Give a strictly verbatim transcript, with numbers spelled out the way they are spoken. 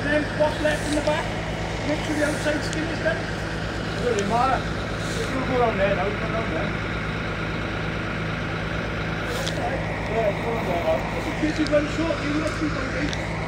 then what's left in the back? Make sure the outside skin is done. It doesn't matter. If you go around there now, go around there. Yeah, go around there now. In case you run short, you look too hungry.